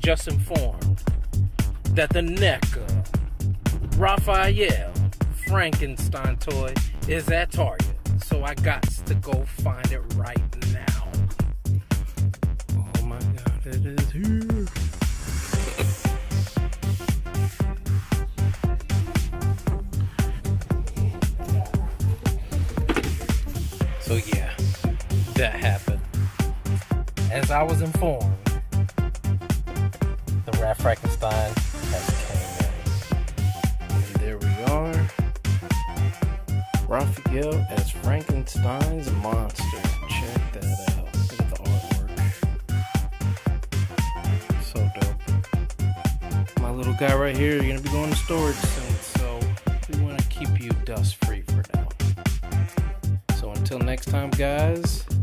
just informed that the NECA Raphael Frankenstein toy is at Target. So I got to go find it right now. Oh my God, it is here. So yeah, that happened. As I was informed, the Rat Frankenstein has came in. And there we are. Raphael as Frankenstein's monster. Check that out. Look at the artwork. So dope. My little guy right here, you're gonna be going to storage soon, so we want to keep you dust free for now. So until next time, guys.